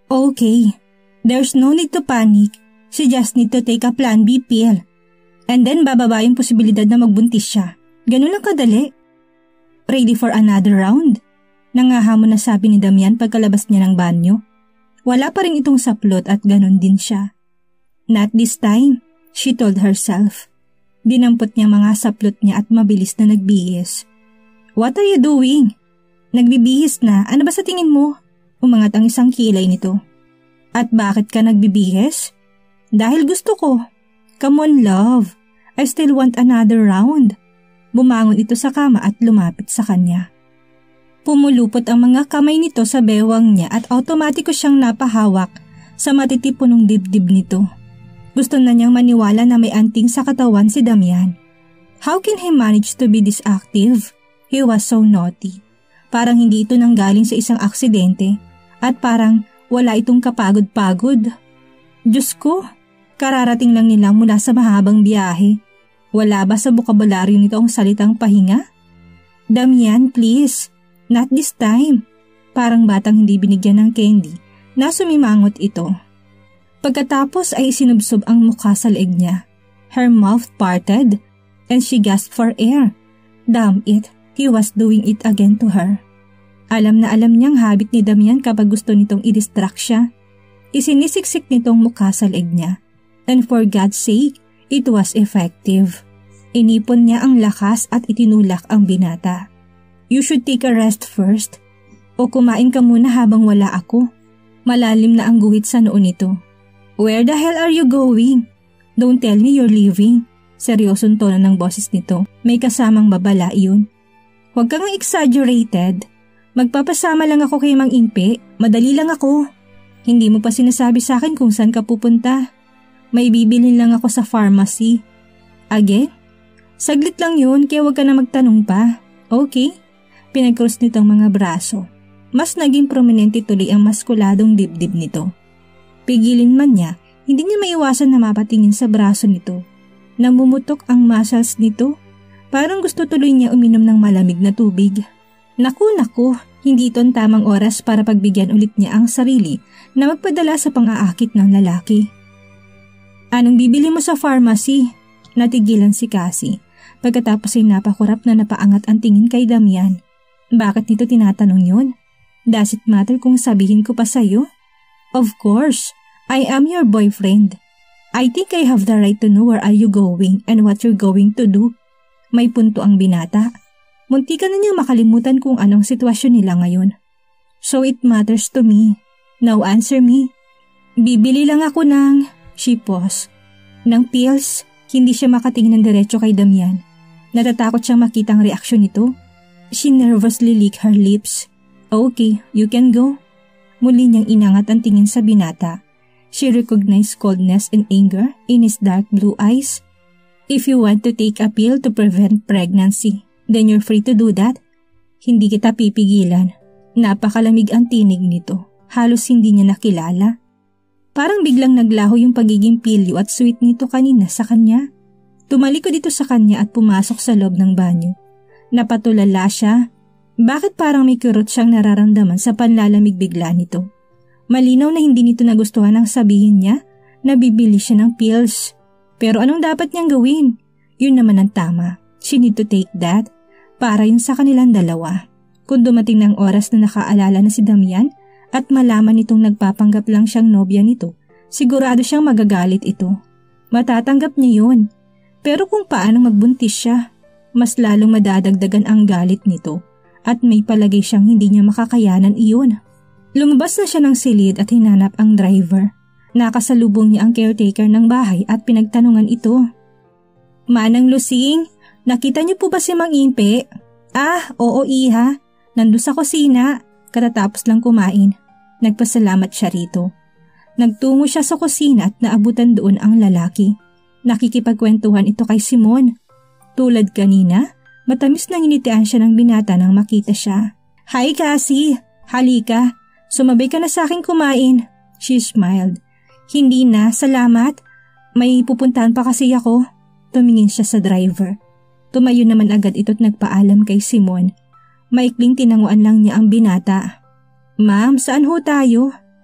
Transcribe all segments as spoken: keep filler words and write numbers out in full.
Okay, there's no need to panic. She just need to take a plan B pill. And then bababa yung posibilidad na magbuntis siya. Ganun lang kadali. Ready for another round? Nangahamon na sabi ni Damian pagkalabas niya ng banyo. Wala pa rin itong saplot at ganun din siya. Not this time, she told herself. Dinampot niya mga saplot niya at mabilis na nagbihis. What are you doing? Nagbibihis na, ano ba sa tingin mo? Umangat ang isang kilay nito. At bakit ka nagbibihis? Dahil gusto ko. Come on love, I still want another round. Bumangon ito sa kama at lumapit sa kanya. Pumulupot ang mga kamay nito sa bewang niya at automatiko siyang napahawak sa matitipunong dibdib nito. Gusto na niyang maniwala na may anting sa katawan si Damian. How can he manage to be this active? He was so naughty. Parang hindi ito nanggaling sa isang aksidente at parang wala itong kapagod-pagod. Diyos ko, kararating lang nila mula sa mahabang biyahe. Wala ba sa bokabularyo nito ang salitang pahinga? Damian, please. Not this time. Parang batang hindi binigyan ng candy na sumimangot ito. Pagkatapos ay isinubsob ang mukha sa leeg niya. Her mouth parted and she gasped for air. Damn it, he was doing it again to her. Alam na alam niyang habit ni Damian kapag gusto nitong i-distract siya. Isinisiksik nitong mukha sa leeg niya. And for God's sake, it was effective. Inipon niya ang lakas at itinulak ang binata. You should take a rest first. O kumain ka muna habang wala ako. Malalim na ang guhit sa noon nito. Where the hell are you going? Don't tell me you're leaving. Seryosong tono ng boses nito. May kasamang babala iyon. Huwag kang exaggerated. Magpapasama lang ako kay Mang Impe. Madali lang ako. Hindi mo pa sinasabi sa akin kung saan ka pupunta. May bibilin lang ako sa pharmacy. Again? Saglit lang yun kaya huwag ka na magtanong pa. Okay? Pinag-cross nitong mga braso. Mas naging prominente tuloy ang maskuladong dibdib nito. Pigilin man niya, hindi niya maiwasan na mapatingin sa braso nito. Namumutok ang muscles nito. Parang gusto tuloy niya uminom ng malamig na tubig. Naku naku, hindi ito ang tamang oras para pagbigyan ulit niya ang sarili na magpadala sa pang-aakit ng lalaki. Anong bibili mo sa pharmacy? Natigilan si Cassie. Pagkatapos ay napakurap na napaangat ang tingin kay Damian. Bakit nito tinatanong yun? Does it matter kung sabihin ko pa sa'yo? Of course, I am your boyfriend. I think I have the right to know where are you going and what you're going to do. May punto ang binata. Muntikan na niyang makalimutan kung anong sitwasyon nila ngayon. So it matters to me. Now answer me. Bibili lang ako ng... She paused. Ng pills, hindi siya makatingin ng diretso kay Damian. Natatakot siyang makita ang reaksyon nito. She nervously licked her lips. Okay, you can go. Muli niyang inangat ang tingin sa binata. She recognized coldness and anger in his dark blue eyes. If you want to take a pill to prevent pregnancy, then you're free to do that. Hindi kita pipigilan. Napakalamig ang tinig nito. Halos hindi niya nakilala. Parang biglang naglaho yung pagiging pilyo at sweet nito kanina sa kanya. Tumalikod dito sa kanya at pumasok sa loob ng banyo. Napatulala siya. Bakit parang may kurot siyang nararamdaman sa panlalamig bigla nito? Malinaw na hindi nito nagustuhan ang sabihin niya na bibili siya ng pills. Pero anong dapat niyang gawin? Yun naman ang tama. She need to take that para yun sa kanilang dalawa. Kung dumating ng oras na nakaalala na si Damian at malaman nitong nagpapanggap lang siyang nobya nito, sigurado siyang magagalit ito. Matatanggap niya yun. Pero kung paano magbuntis siya, mas lalong madadagdagan ang galit nito at may palagay siyang hindi niya makakayanan iyon. Lumabas na siya ng silid at hinanap ang driver. Nakasalubong niya ang caretaker ng bahay at pinagtanungan ito. Manang Lusing, nakita niyo po ba si Mang Impe? Ah, oo iha. Nandun sa kusina. Katatapos lang kumain. Nagpasalamat siya rito. Nagtungo siya sa kusina at naabutan doon ang lalaki. Nakikipagkwentuhan ito kay Simon. Tulad kanina, matamis na hinitian siya ng binata nang makita siya. Hi Cassie, halika. Sumabay ka na sa akin kumain. She smiled. Hindi na, salamat. May pupuntahan pa kasi ako. Tumingin siya sa driver. Tumayo naman agad ito't nagpaalam kay Simon. Maikling tinanguan lang niya ang binata. Ma'am, saan ho tayo?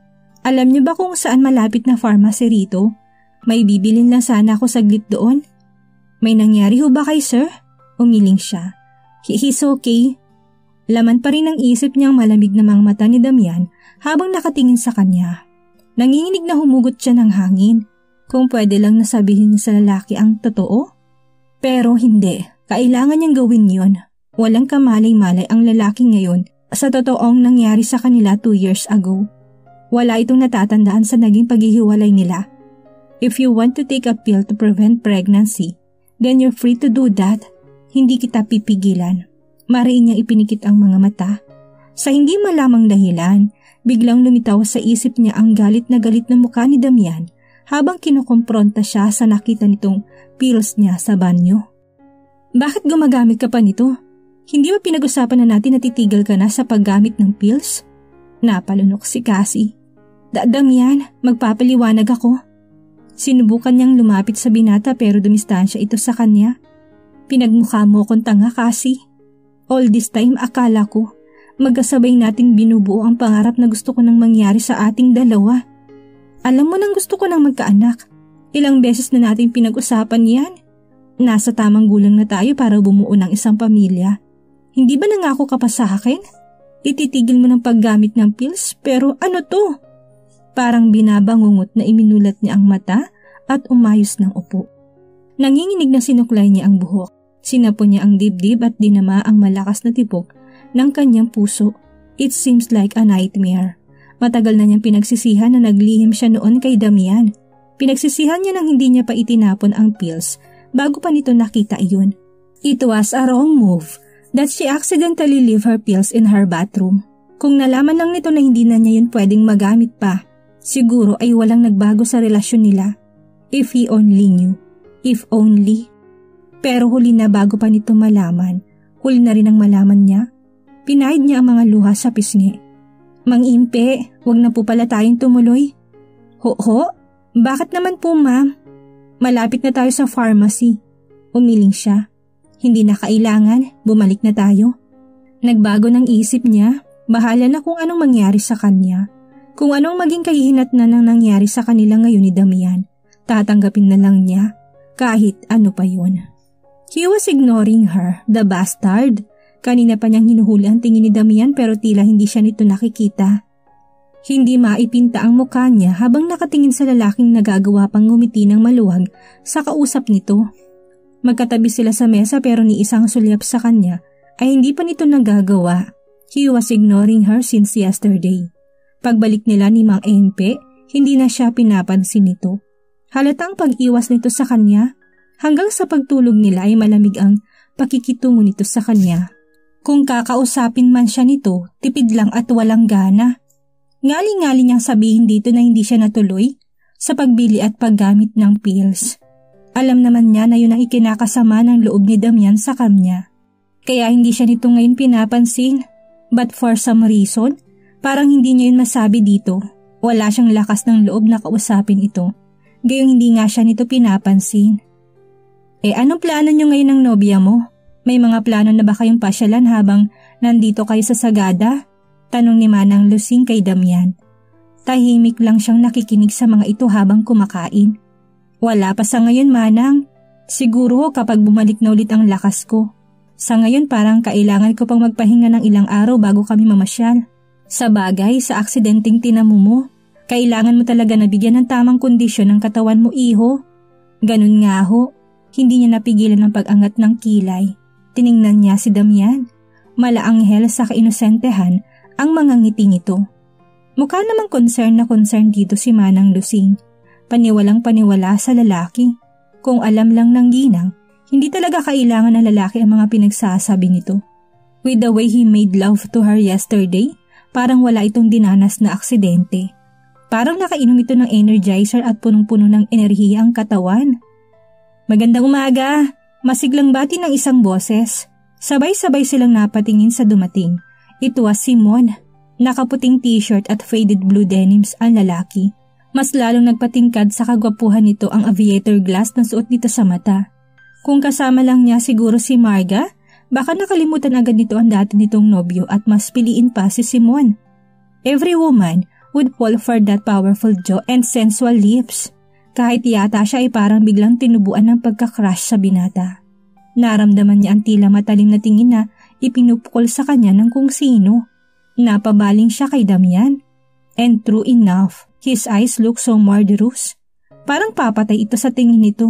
Alam niyo ba kung saan malapit na pharmacy rito? May bibilin lang sana ako saglit doon. May nangyari ho ba kay sir? Umiling siya. He, he's okay. Laman pa rin ang isip niyang malamig na mga mata ni Damian habang nakatingin sa kanya. Nanginginig na humugot siya ng hangin. Kung pwede lang nasabihin niya sa lalaki ang totoo? Pero hindi. Kailangan niyang gawin yon. Walang kamalay-malay ang lalaki ngayon sa totoong nangyari sa kanila two years ago. Wala itong natatandaan sa naging paghihiwalay nila. If you want to take a pill to prevent pregnancy, then you're free to do that. Hindi kita pipigilan. Mariin niyang ipinikit ang mga mata. Sa hindi malamang dahilan, biglang lumitaw sa isip niya ang galit na galit na mukha ni Damian habang kinukompronta siya sa nakita nitong pills niya sa banyo. Bakit gumagamit ka pa nito? Hindi ba pinag-usapan na natin na titigil ka na sa paggamit ng pills? Napalunok si Cassie. Da Damian, magpapaliwanag ako. Sinubukan niyang lumapit sa binata pero dumistansya ito sa kanya. Pinagmukha mo kong tanga, Cassie. All this time akala ko magkasabay nating binubuo ang pangarap na gusto ko nang mangyari sa ating dalawa. Alam mo nang gusto ko nang magkaanak. Ilang beses na nating pinag-usapan yan. Nasa tamang gulang na tayo para bumuo ng isang pamilya. Hindi ba nangako ka pa sa akin? Ititigil mo ng paggamit ng pills pero ano to? Parang binabangungot na iminulat niya ang mata at umayos ng upo. Nanginginig na sinuklay niya ang buhok. Sinapon niya ang dibdib at dinama ang malakas na tibok ng kanyang puso. It seems like a nightmare. Matagal na niyang pinagsisihan na naglihim siya noon kay Damian. Pinagsisihan niya nang hindi niya pa itinapon ang pills bago pa nito nakita iyon. It was a wrong move that she accidentally leave her pills in her bathroom. Kung nalaman lang nito na hindi na niya yun pwedeng magamit pa, siguro ay walang nagbago sa relasyon nila. If he only knew. If only. Pero huli na bago pa nito malaman. Huli na rin ang malaman niya. Pinahid niya ang mga luha sa pisngi. Mang Impe, wag na po pala tayong tumuloy. Ho-ho? Bakit naman po, ma'am? Malapit na tayo sa pharmacy. Umiling siya. Hindi na kailangan, bumalik na tayo. Nagbago ng isip niya. Bahala na kung anong mangyari sa kanya. Kung anong maging kahihinatnan ng nangyari sa kanila ngayon ni Damian, tatanggapin na lang niya kahit ano pa yun. He was ignoring her, the bastard. Kanina pa niyang hinuhuli ang tingin ni Damian pero tila hindi siya nito nakikita. Hindi maipinta ang mukha niya habang nakatingin sa lalaking nagagawa pang ngumiti ng maluwag sa kausap nito. Magkatabi sila sa mesa pero ni isang sulyap sa kanya ay hindi pa nito nagagawa. He was ignoring her since yesterday. Pagbalik nila ni Mang Empe, hindi na siya pinapansin nito. Halatang pag-iwas nito sa kanya, hanggang sa pagtulog nila ay malamig ang pakikitungo nito sa kanya. Kung kakausapin man siya nito, tipid lang at walang gana. Ngali-ngali niyang sabihin dito na hindi siya natuloy sa pagbili at paggamit ng pills. Alam naman niya na yun ang ikinakasama ng loob ni Damian sa kanya. Kaya hindi siya nito ngayon pinapansin. But for some reason, parang hindi niya yun masabi dito. Wala siyang lakas ng loob na kausapin ito. Gayong hindi nga siya nito pinapansin. Eh anong plano niyo ngayon ng nobya mo? May mga plano na ba kayong pasyalan habang nandito kayo sa Sagada? Tanong ni Manang Lusing kay Damian. Tahimik lang siyang nakikinig sa mga ito habang kumakain. Wala pa sa ngayon, Manang. Siguro kapag bumalik na ulit ang lakas ko. Sa ngayon parang kailangan ko pang magpahinga ng ilang araw bago kami mamasyal. Sa bagay, sa aksidenteng tinamu mo, kailangan mo talaga nabigyan ng tamang kondisyon ng katawan mo, iho. Ganun nga ho, hindi niya napigilan ang pag-angat ng kilay. Tiningnan niya si Damian. Malaanghel sa kainosentehan ang mga ngiting ito. Mukha namang concern na concern dito si Manang Lusing. Paniwalang paniwala sa lalaki. Kung alam lang ng ginang, hindi talaga kailangan ng lalaki ang mga pinagsasabi nito. With the way he made love to her yesterday, parang wala itong dinanas na aksidente. Parang nakainom ito ng energizer at punong-puno ng enerhiya ang katawan. Magandang umaga! Masiglang bati ng isang boses. Sabay-sabay silang napatingin sa dumating. Ito was Simon. Nakaputing t-shirt at faded blue denims ang lalaki. Mas lalong nagpatingkad sa kagwapuhan nito ang aviator glass na suot nito sa mata. Kung kasama lang niya siguro si Marga, baka nakalimutan agad nito ang dati nitong nobyo at mas piliin pa si Simon. Every woman would fall for that powerful jaw and sensual lips. Kahit yata siya ay parang biglang tinubuan ng pagkakrush sa binata. Naramdaman niya ang tila matalim na tingin na ipinupukol sa kanya ng kung sino. Napabaling siya kay Damian. And true enough, his eyes look so murderous. Parang papatay ito sa tingin nito.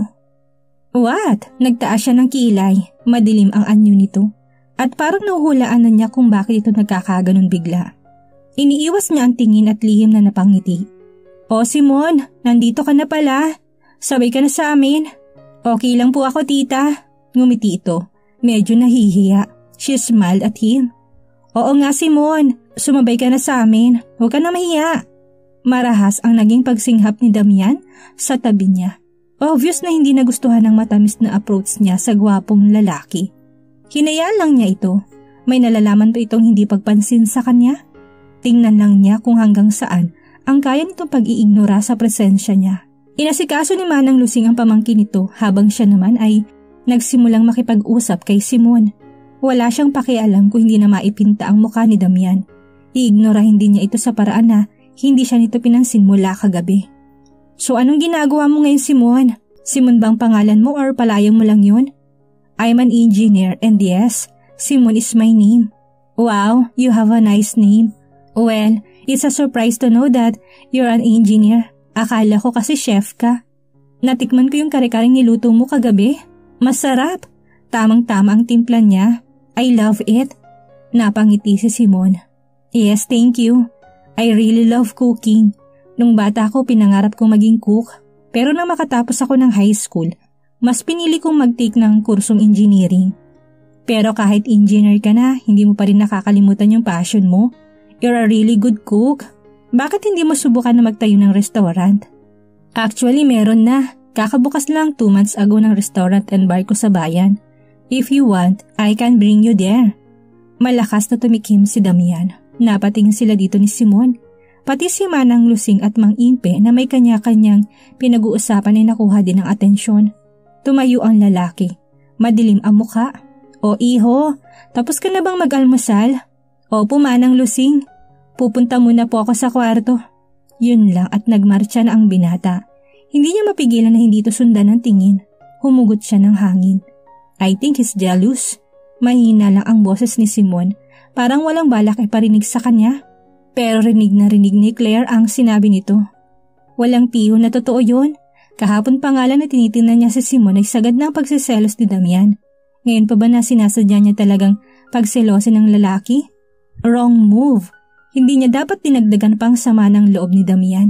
What? Nagtaas siya ng kilay. Madilim ang anyo nito. At parang nahuhulaan na niya kung bakit ito nagkakaganon bigla. Iniiwas niya ang tingin at lihim na napangiti. O Simon, nandito ka na pala. Sabay ka na sa amin. Okay lang po ako, tita. Ngumiti ito. Medyo nahihiya. She smiled at him. Oo nga, Simon. Sumabay ka na sa amin. Huwag ka na mahiya. Marahas ang naging pagsinghap ni Damian sa tabi niya. Obvious na hindi nagustuhan ng matamis na approach niya sa gwapong lalaki. Hinayaan lang niya ito. May nalalaman pa itong hindi pagpansin sa kanya. Tingnan lang niya kung hanggang saan ang kaya nitong pag-iignora sa presensya niya. Inasikaso ni Manang Lusing ang pamangkin nito habang siya naman ay nagsimulang makipag-usap kay Simon. Wala siyang pakialam kung hindi na maipinta ang mukha ni Damian. Iignorahin din niya ito sa paraan na hindi siya nito pinansin mula kagabi. So anong ginagawa mo ngayon, Simon? Simon bang pangalan mo or palayang mo lang yun? I'm an engineer and yes, Simon is my name. Wow, you have a nice name. Well, it's a surprise to know that you're an engineer. Akala ko kasi chef ka. Natikman ko yung kare-karing niluto mo kagabi. Masarap. Tamang-tama ang timpla niya. I love it. Napangiti si Simon. Yes, thank you. I really love cooking. Nung bata ko, pinangarap kong maging cook. Pero nang makatapos ako ng high school, mas pinili kong mag-take ng kursong engineering. Pero kahit engineer ka na, hindi mo pa rin nakakalimutan yung passion mo. You're a really good cook. Bakit hindi mo subukan na magtayo ng restaurant? Actually, meron na. Kakabukas lang two months ago ng restaurant and bar ko sa bayan. If you want, I can bring you there. Malakas na tumikim si Damian. Napatingin sila dito ni Simon. Pati si Manang Lusing at Mang Impe na may kanya-kanyang pinag-uusapan ay nakuha din ng atensyon. Tumayo ang lalaki. Madilim ang muka. O iho, tapos ka na bang mag-almusal? Opo, Manang Lusing. Pupunta muna po ako sa kwarto. Yun lang at nagmarcha na ang binata. Hindi niya mapigilan na hindi ito sundan ng tingin. Humugot siya ng hangin. I think he's jealous. Mahina lang ang boses ni Simon. Parang walang balak ay parinig sa kanya. Pero rinig na rinig ni Claire ang sinabi nito. Walang piho na totoo yun. Kahapon pa nga lang na tinitingnan niya si Simon ay sagad ng pagsiselos ni Damian. Ngayon pa ba na sinasadya niya talagang pagselosin ng lalaki? Wrong move. Hindi niya dapat dinagdagan pang sama ng loob ni Damian.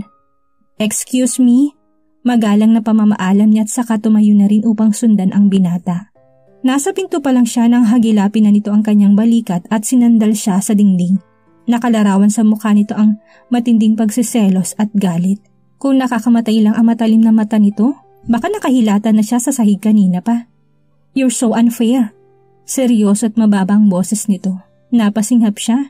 Excuse me? Magalang na pamamaalam niya at saka tumayo na rin upang sundan ang binata. Nasa pinto pa lang siya nang hagilapin na nito ang kanyang balikat at sinandal siya sa dingding. Nakalarawan sa mukha nito ang matinding pagsiselos at galit. Kung nakakamatay lang ang matalim na mata nito, baka nakahilatan na siya sa sahig kanina pa. You're so unfair. Seryoso at mababang boses nito. Napasinghap siya.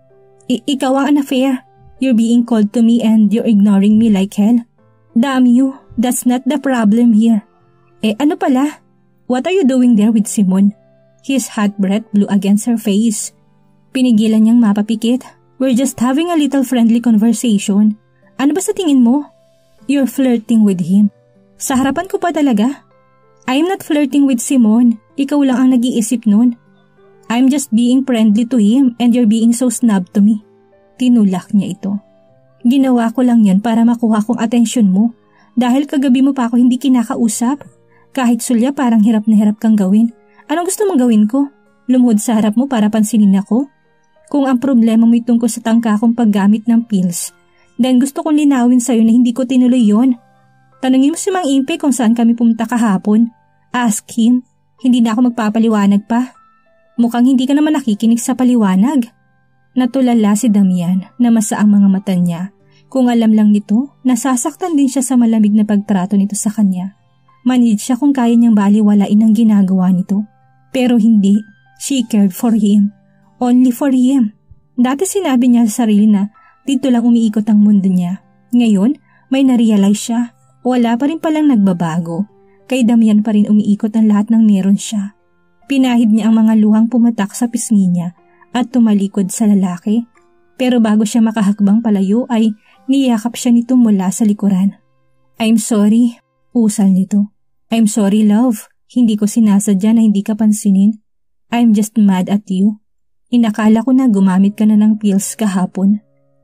I- ikaw ang unfair. You're being cold to me and you're ignoring me like hell. Damn you, that's not the problem here. Eh ano pala? What are you doing there with Simon? His hot breath blew against her face. Pinigilan niyang mapapikit. We're just having a little friendly conversation. Ano ba sa tingin mo? You're flirting with him. Sa harapan ko pa talaga? I'm not flirting with Simon. Ikaw lang ang nag-iisip nun. I'm just being friendly to him and you're being so snub to me. Tinulak niya ito. Ginawa ko lang yan para makuha kong atensyon mo. Dahil kagabi mo pa ako hindi kinakausap. Kahit sulya parang hirap na hirap kang gawin. Anong gusto mong gawin ko? Lumuhod sa harap mo para pansinin ako? Kung ang problema mo tungkol sa tangka kong paggamit ng pills, then gusto kong linawin sa'yo na hindi ko tinuloy yon. Tanungin mo si Mang Impe kung saan kami pumunta kahapon. Ask him. Hindi na ako magpapaliwanag pa. Mukhang hindi ka naman nakikinig sa paliwanag. Natulala si Damian na masa ang mga mata niya. Kung alam lang nito, nasasaktan din siya sa malamig na pagtrato nito sa kanya. Manhid siya kung kaya niyang baliwalain ang ginagawa nito. Pero hindi. She cared for him. Only for him. Dati sinabi niya sa sarili na dito lang umiikot ang mundo niya. Ngayon, may narealize siya. Wala pa rin palang nagbabago. Kay Damian pa rin umiikot ang lahat ng meron siya. Pinahid niya ang mga luhang pumatak sa pisngi niya at tumalikod sa lalaki. Pero bago siya makahakbang palayo ay Niyakap siya nito mula sa likuran. I'm sorry, usal nito. I'm sorry love, hindi ko sinasadya na hindi ka pansinin. I'm just mad at you. Inakala ko na gumamit ka na ng pills kahapon.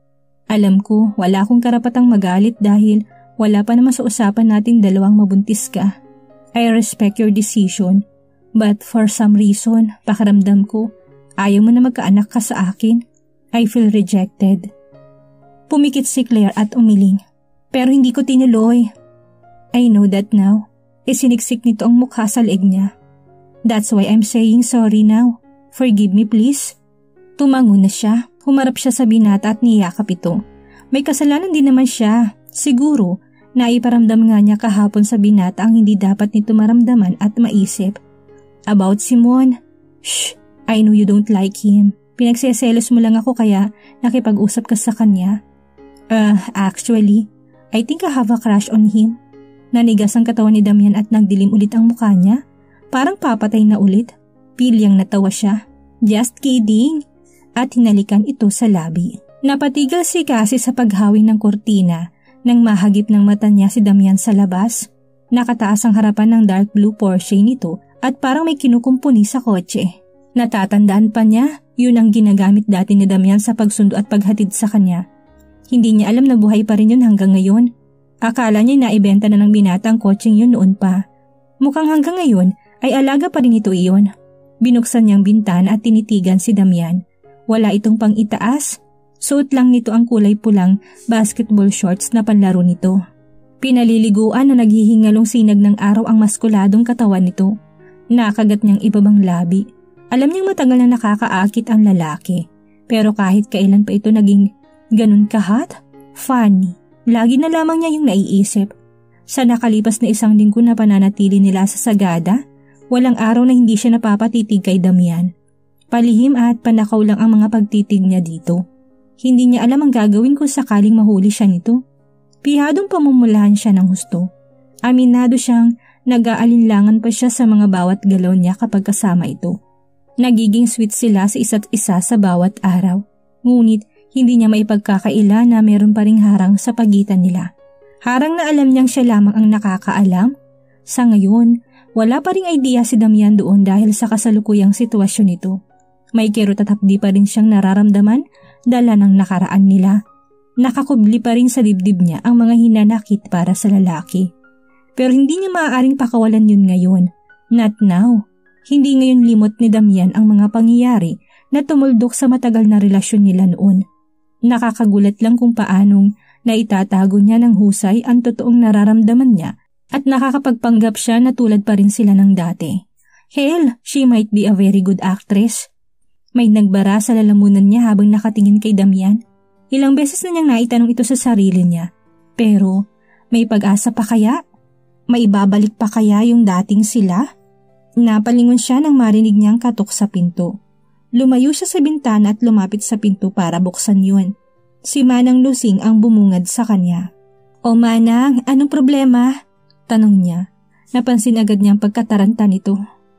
Alam ko, wala akong karapatang magalit dahil wala pa naman sa usapan nating dalawang mabuntis ka. I respect your decision, but for some reason, pakiramdam ko, ayaw mo na magkaanak ka sa akin. I feel rejected. Pumikit si Claire at umiling. Pero hindi ko tinuloy. I know that now. Isiniksik nito ang mukha sa leeg niya. That's why I'm saying sorry now. Forgive me please. Tumango na siya. Humarap siya sa binata at niyakap ito. May kasalanan din naman siya. Siguro, naiparamdam nga niya kahapon sa binata ang hindi dapat nito maramdaman at maisip. About Simon. Shh, I know you don't like him. Pinagseselos mo lang ako kaya nakipag-usap ka sa kanya. Uh, actually, I think I have a crush on him. Nanigas ang katawan ni Damian at nagdilim ulit ang mukha niya. Parang papatay na ulit. Pilyang natawa siya. Just kidding. At hinalikan ito sa labi. Napatigil si Cassie sa paghawi ng kurtina nang mahagip ng mata niya si Damian sa labas. Nakataas ang harapan ng dark blue Porsche nito at parang may kinukumpuni sa kotse. Natatandaan pa niya, yun ang ginagamit dati ni Damian sa pagsundo at paghatid sa kanya. Hindi niya alam na buhay pa rin yun hanggang ngayon. Akala niya naibenta na ng binata ang kotseng yun noon pa. Mukhang hanggang ngayon ay alaga pa rin ito iyon. Binuksan niyang bintana at tinitigan si Damian. Wala itong pang itaas. Suot lang nito ang kulay pulang basketball shorts na panlaro nito. Pinaliliguan na naghihingalong sinag ng araw ang maskuladong katawan nito. Nakagat niyang ibabang labi. Alam niyang matagal na nakakaakit ang lalaki. Pero kahit kailan pa ito naging ganun kahat? Funny. Lagi na lamang niya yung naiisip. Sa nakalipas na isang linggo na pananatili nila sa Sagada, walang araw na hindi siya napapatitig kay Damian. Palihim at panakaw lang ang mga pagtitig niya dito. Hindi niya alam ang gagawin kung sakaling mahuli siya nito. Pihadong pamumulahan siya ng husto. Aminado siyang nag-aalinlangan pa siya sa mga bawat galaw niya kapag kasama ito. Nagiging sweet sila sa isa't isa sa bawat araw. Ngunit hindi niya maipagkakaila na meron pa ring harang sa pagitan nila. Harang na alam niyang siya lamang ang nakakaalam. Sa ngayon, wala pa ring idea si Damian doon dahil sa kasalukuyang sitwasyon nito. May kirot at hapdi pa rin siyang nararamdaman dala ng nakaraan nila. Nakakubli pa rin sa dibdib niya ang mga hinanakit para sa lalaki. Pero hindi niya maaaring pakawalan yun ngayon. Not now. Hindi ngayon limot ni Damian ang mga pangyayari na tumuldok sa matagal na relasyon nila noon. Nakakagulat lang kung paanong naitatago niya ng husay ang totoong nararamdaman niya at nakakapagpanggap siya na tulad pa rin sila ng dati. Hell, she might be a very good actress. May nagbara sa lalamunan niya habang nakatingin kay Damian. Ilang beses na niyang naitanong ito sa sarili niya. Pero may pag-asa pa kaya? May babalik pa kaya yung dating sila? Napalingon siya nang marinig niyang katok sa pinto. Lumayo siya sa bintana at lumapit sa pinto para buksan yun. Si Manang Lusing ang bumungad sa kanya. O Manang, anong problema? Tanong niya. Napansin agad niyang pagkataranta nito.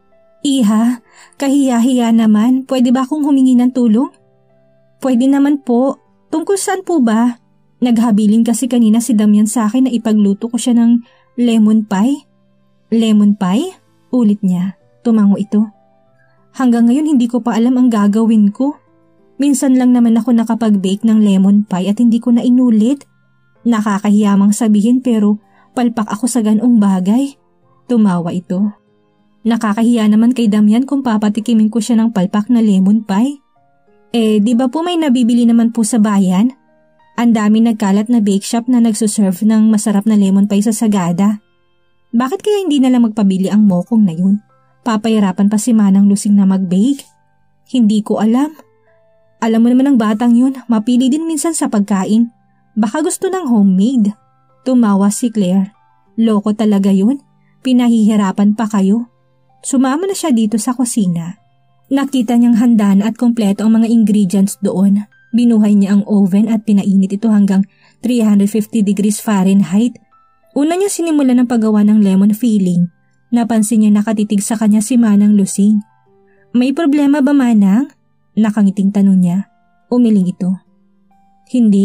Iha, kahiya-hiya naman. Pwede ba akong humingi ng tulong? Pwede naman po. Tungkol saan po ba? Naghabilin kasi kanina si Damian sa akin na ipagluto ko siya ng lemon pie. Lemon pie? Ulit niya. Tumango ito. Hanggang ngayon hindi ko pa alam ang gagawin ko. Minsan lang naman ako nakapag-bake ng lemon pie at hindi ko na inulit. Nakakahiyamang sabihin pero palpak ako sa ganong bagay. Tumawa ito. Nakakahiya naman kay Damian kung papatikimin ko siya ng palpak na lemon pie. Eh, di ba po may nabibili naman po sa bayan? Ang dami nagkalat na bake shop na nagsuserve ng masarap na lemon pie sa Sagada. Bakit kaya hindi na lang magpabili ang mokong na yun? Papahirapan pa si Manang Lusing na mag-bake? Hindi ko alam. Alam mo naman ang batang yun, mapili din minsan sa pagkain. Baka gusto ng homemade. Tumawa si Claire. Loko talaga yun. Pinahihirapan pa kayo. Sumama na siya dito sa kusina. Nakita niyang handa na at kompleto ang mga ingredients doon. Binuhay niya ang oven at pinainit ito hanggang three hundred fifty degrees Fahrenheit. Una niya sinimulan ng paggawa ng lemon filling. Napansin niya nakatitig sa kanya si Manang Lusing. May problema ba, Manang? Nakangiting tanong niya. Umiling ito. Hindi,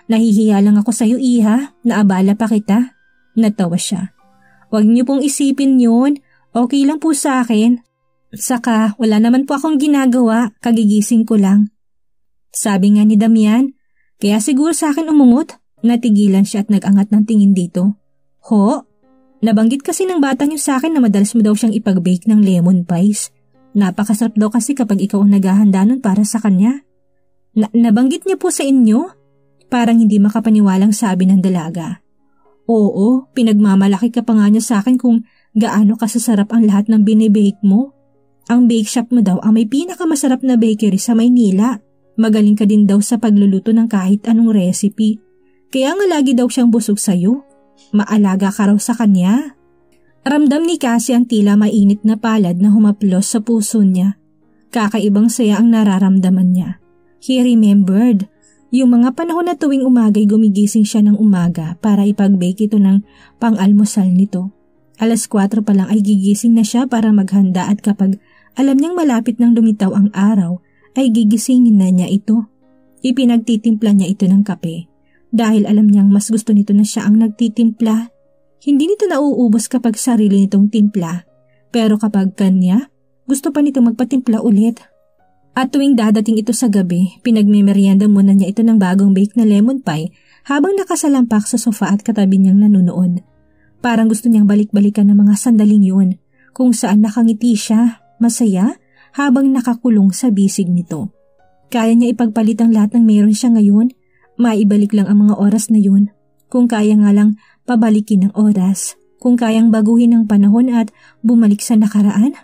Nahihiya lang ako sa'yo, Iha. Naabala pa kita. Natawa siya. Huwag niyo pong isipin yun. Okay lang po sa akin. Saka wala naman po akong ginagawa. Kagigising ko lang. Sabi nga ni Damian, kaya siguro sa akin umungot. Natigilan siya at nag-angat ng tingin dito. Ho? Nabanggit kasi ng bata niyo sa akin na madalas mo daw siyang ipag-bake ng lemon pies. Napakasarap daw kasi kapag ikaw ang naghahanda nun para sa kanya. Na nabanggit niya po sa inyo? Parang hindi makapaniwalang sabi ng dalaga. Oo, pinagmamalaki ka pa nga niya sa akin kung gaano kasasarap ang lahat ng binibake mo. Ang bake shop mo daw ang may pinakamasarap na bakery sa Maynila. Magaling ka din daw sa pagluluto ng kahit anong recipe. Kaya nga lagi daw siyang busog sa'yo. Maalaga ka raw sa kanya. Ramdam ni Cassie ang tila mainit na palad na humaplos sa puso niya. Kakaibang saya ang nararamdaman niya. He remembered yung mga panahon na tuwing umaga'y gumigising siya ng umaga para ipag-bake ito ng pang-almusal nito. Alas kwatro pa lang ay gigising na siya para maghanda at kapag alam niyang malapit nang lumitaw ang araw ay gigisingin na niya ito. Ipinagtitimpla niya ito ng kape dahil alam niyang mas gusto nito na siya ang nagtitimpla. Hindi nito nauubos kapag sarili nitong timpla, pero kapag kanya, gusto pa nito magpatimpla ulit. At tuwing dadating ito sa gabi, pinagmemeryenda muna niya ito ng bagong bake na lemon pie habang nakasalampak sa sofa at katabi niyang nanunood. Parang gusto niyang balik-balikan ng mga sandaling yun, kung saan nakangiti siya, masaya, habang nakakulong sa bisig nito. Kaya niya ipagpalit ang lahat ng meron siya ngayon, maibalik lang ang mga oras na yun. Kung kaya nga lang pabalikin ang oras, kung kayang baguhin ang panahon at bumalik sa nakaraan.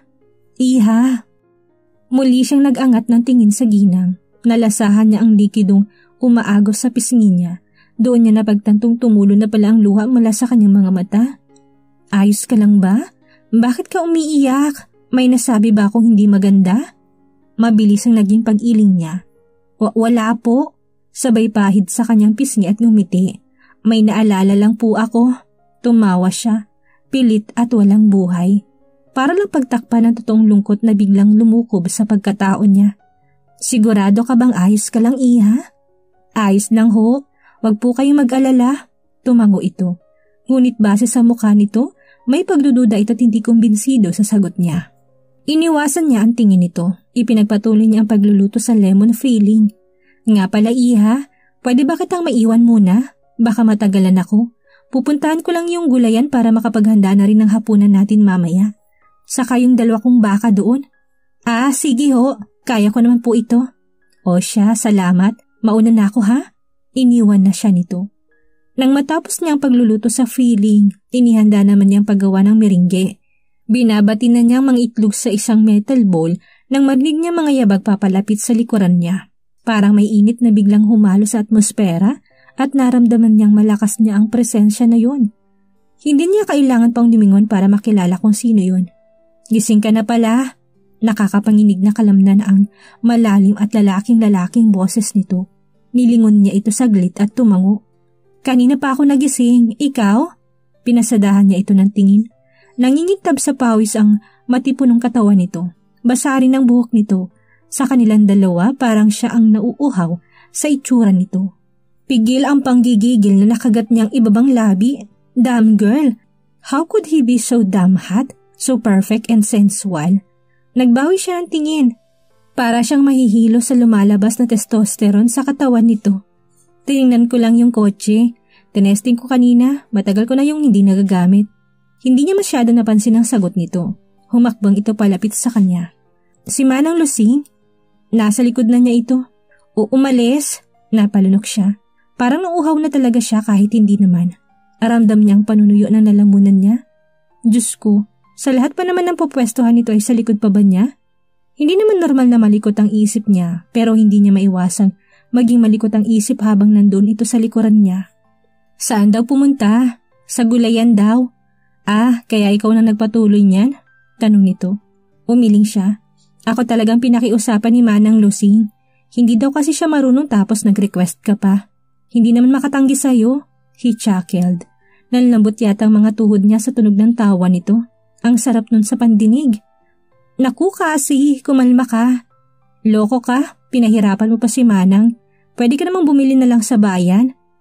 Iha! Muli siyang nag-angat ng tingin sa ginang. Nalasahan niya ang likidong umaagos sa pisngi niya. Doon niya napagtantong tumulo na pala ang luha mula sa kanyang mga mata. Ayos ka lang ba? Bakit ka umiiyak? May nasabi ba akong hindi maganda? Mabilis ang naging pag-iling niya. W- wala po. Sabay pahid sa kanyang pisngi at ngumiti. May naalala lang po ako. Tumawa siya, pilit at walang buhay. Para lang pagtakpan ng totoong lungkot na biglang lumukob sa pagkatao niya. Sigurado ka bang ayos ka lang, Iha? Ayos lang ho. Wag po kayong mag-alala. Tumango ito. Ngunit base sa mukha nito, may pagdududa ito at hindi kumbinsido sa sagot niya. Iniwasan niya ang tingin nito. Ipinagpatuloy niya ang pagluluto sa lemon filling. Nga pala, Iha, pwede ba kitang maiwan muna? Baka matagalan ako. Pupuntahan ko lang yung gulayan para makapaghanda na rin ng hapunan natin mamaya. Saka yung dalawa kong baka doon. Ah, sige ho. Kaya ko naman po ito. O siya, salamat. Mauna na ako ha. Iniwan na siya nito. Nang matapos niyang pagluluto sa filling, inihanda naman niyang paggawa ng meringge. Binabati na niyang mga itlog sa isang metal bowl nang marinig niya mga yabag papalapit sa likuran niya. Parang may init na biglang humalo sa atmosfera at naramdaman niyang malakas niya ang presensya na yun. Hindi niya kailangan pang lumingon para makilala kung sino yun. Gising ka na pala. Nakakapanginig na kalamnan ang malalim at lalaking-lalaking boses nito. Nilingon niya ito saglit at tumango. Kanina pa ako nagising. Ikaw? Pinasadahan niya ito ng tingin. Nangingitab sa pawis ang matipunong katawan nito. Basa rin ang buhok nito. Sa kanilang dalawa parang siya ang nauuhaw sa itsura nito. Pigil ang panggigigil na nakagat niyang ibabang labi. Damn girl, how could he be so damn hot, so perfect and sensual? Nagbawi siya ng tingin. Para siyang mahihilo sa lumalabas na testosterone sa katawan nito. Tinignan ko lang yung kotse. Tinesting ko kanina, matagal ko na yung hindi nagagamit. Hindi niya masyado napansin ang sagot nito. Humakbang ito palapit sa kanya. Si Manang Lusing? Nasa likod na niya ito. O umalis? Napalunok siya. Parang nauuhaw na talaga siya kahit hindi naman. Aramdam niyang panunuyo na nalamunan niya. Diyos ko, sa lahat pa naman ng pupwestuhan nito ay sa likod pa ba niya? Hindi naman normal na malikot ang isip niya pero hindi niya maiwasang maging malikot ang isip habang nandun ito sa likuran niya. Saan daw pumunta? Sa gulayan daw. Ah, kaya ikaw na nagpatuloy niyan? Tanong nito. Umiling siya. Ako talagang pinakiusapan ni Manang Lusing. Hindi daw kasi siya marunong tapos nag-request ka pa. Hindi naman makatanggi sa'yo. He chuckled. Nanlambot yata ang mga tuhod niya sa tunog ng tawa nito. Ang sarap nun sa pandinig. Naku kasi, kumalma ka. Loko ka, pinahirapan mo pa si Manang. Pwede ka namang bumili na lang sa bayan.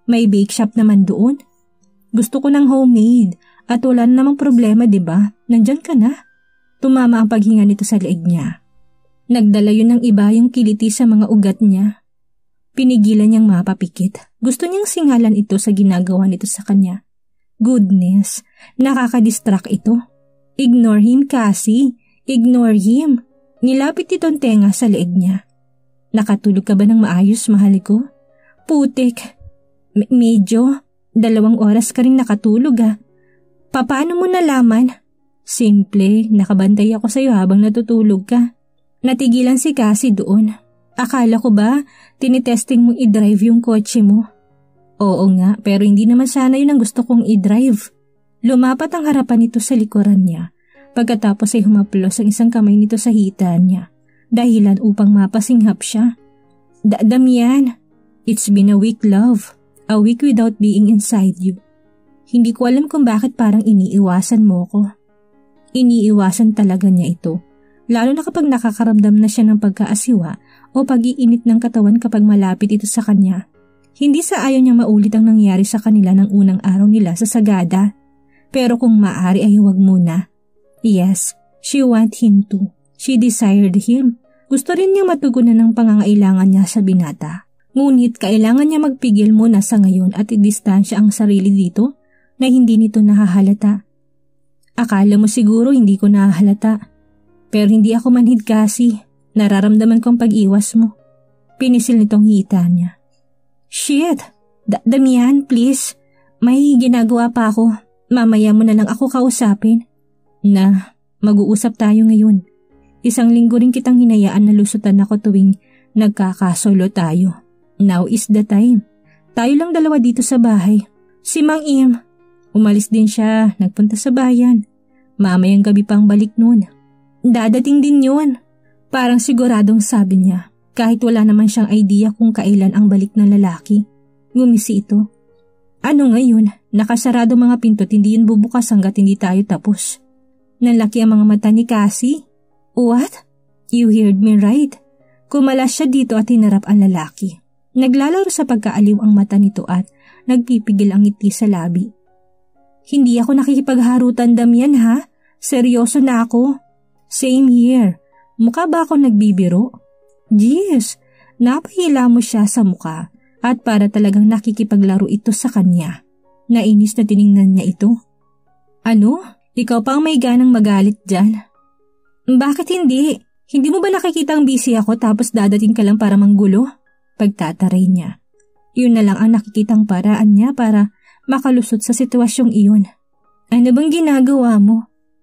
May bake shop naman doon. Gusto ko ng homemade at wala na namang problema, diba? Nandyan ka na. Tumama ang paghinga nito sa leeg niya. Nagdala yun ng iba yung kiliti sa mga ugat niya. Pinigilan niyang mapapikit. Gusto niyang singalan ito sa ginagawa nito sa kanya. Goodness, nakakadistract ito. Ignore him, Cassie. Ignore him. Nilapit itong tenga sa leeg niya. Nakatulog ka ba ng maayos, mahal ko? Putik. M- medyo. Dalawang oras ka rin nakatulog ah. Paano mo nalaman? Simple, nakabantay ako sa'yo habang natutulog ka. Natigilan si Cassie doon. Akala ko ba tinitesting mong i-drive yung kotse mo? Oo nga, pero hindi naman sana yun ang gusto kong i-drive. Lumapat ang harapan nito sa likuran niya. Pagkatapos ay humaplos ang isang kamay nito sa hita niya. Dahilan upang mapasinghap siya. Damian, it's been a week, love. A week without being inside you. Hindi ko alam kung bakit parang iniiwasan mo ko. Iniiwasan talaga niya ito. Lalo na kapag nakakaramdam na siya ng pagkaasiwa o pag-iinit ng katawan kapag malapit ito sa kanya. Hindi sa ayaw niyang maulit ang nangyari sa kanila ng unang araw nila sa Sagada. Pero kung maaari ay huwag muna. Yes, she want him to. She desired him. Gusto rin niyang matugunan ng pangangailangan niya sa binata. Ngunit kailangan niya magpigil muna sa ngayon at i-distansya ang sarili dito na hindi nito nahahalata. Akala mo siguro hindi ko nahahalata. Pero hindi ako manhid kasi. Nararamdaman kong pag-iwas mo. Pinisil nitong hita niya. Shit! Da- Damian, please. May ginagawa pa ako. Mamaya mo na lang ako kausapin. Na, mag-uusap tayo ngayon. Isang linggo rin kitang hinayaan na lusutan ako tuwing nagkakasolo tayo. Now is the time. Tayo lang dalawa dito sa bahay. Si Mang Im, umalis din siya, nagpunta sa bayan. Mamayang gabi pang balik noon. Dadating din yun. Parang siguradong sabi niya, kahit wala naman siyang idea kung kailan ang balik ng lalaki. Ngumisi ito. Ano ngayon? Nakasarado mga pinto't hindi yun bubukas hanggat hindi tayo tapos. Nanlaki ang mga mata ni Cassie. What? You heard me right. Kumalas siya dito at hinarap ang lalaki. Naglalaro sa pagkaaliw ang mata nito at nagpipigil ang ngiti sa labi. Hindi ako nakikipagharutan, Damian, ha? Seryoso na ako. Same here. Mukha ba ako nagbibiro? Jeez, napahila mo siya sa mukha at para talagang nakikipaglaro ito sa kanya. Nainis na tiningnan niya ito. Ano? Ikaw pa ang may ganang magalit dyan? Bakit hindi? Hindi mo ba nakikitang busy ako tapos dadating ka lang para manggulo? Pagtataray niya. Yun na lang ang nakikitang paraan niya para makalusot sa sitwasyong iyon. Ano bang ginagawa mo?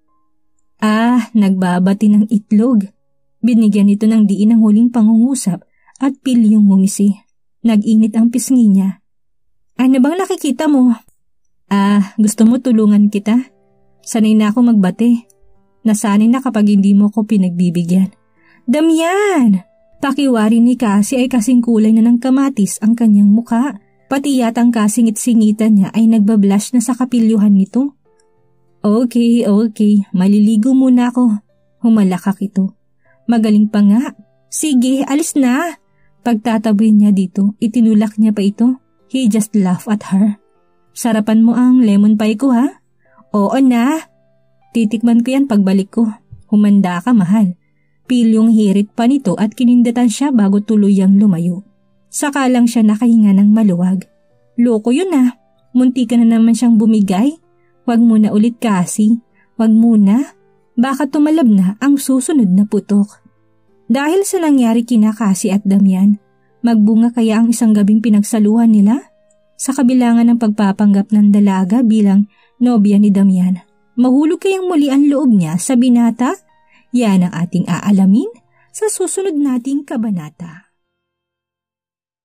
Ah, nagbabati ng itlog. Binigyan ito ng diin ang huling pangungusap at pilyong ngumisi. Nag-init ang pisngi niya. Ano bang nakikita mo? Ah, gusto mo tulungan kita? Sanay na ako magbate. Nasanay na kapag hindi mo ko pinagbibigyan. Damian! Pakiwari ni Cassie ay kasing kulay na ng kamatis ang kanyang mukha. Pati yatang kasingit-singitan niya ay nagbablush na sa kapilyuhan nito. Okay, okay. Maliligo muna ako. Humalakak ito. Magaling pa nga. Sige, alis na. Pagtatabi niya dito, itinulak niya pa ito. He just laughed at her. Sarapan mo ang lemon pie ko, ha? Oo na. Titikman ko yan pagbalik ko. Humanda ka, mahal. Pilyong hirit pa nito at kinindatan siya bago tuluyang lumayo. Saka lang siya nakahinga ng maluwag. Loko yun ah. Munti ka na naman siyang bumigay. Huwag muna ulit kasi. Huwag muna. Baka tumalab na ang susunod na putok. Dahil sa nangyari kina Cassie at Damian, magbunga kaya ang isang gabing pinagsaluhan nila? Sa kabilangan ng pagpapanggap ng dalaga bilang nobya ni Damian, mahulog kayang muli ang loob niya sa binata? Yan ang ating aalamin sa susunod nating kabanata.